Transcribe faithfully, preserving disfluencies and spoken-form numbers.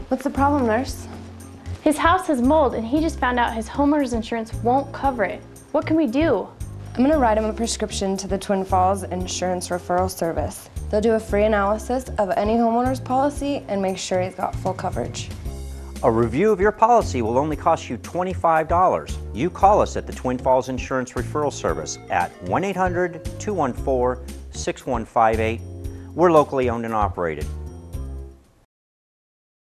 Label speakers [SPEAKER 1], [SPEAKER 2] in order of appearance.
[SPEAKER 1] What's the problem, nurse?
[SPEAKER 2] His house has mold and he just found out his homeowner's insurance won't cover it. What can we do?
[SPEAKER 1] I'm gonna write him a prescription to the Twin Falls Insurance Referral Service. They'll do a free analysis of any homeowner's policy and make sure he's got full coverage.
[SPEAKER 3] A review of your policy will only cost you twenty-five dollars. You call us at the Twin Falls Insurance Referral Service at one eight hundred, two one four, six one five eight. We're locally owned and operated.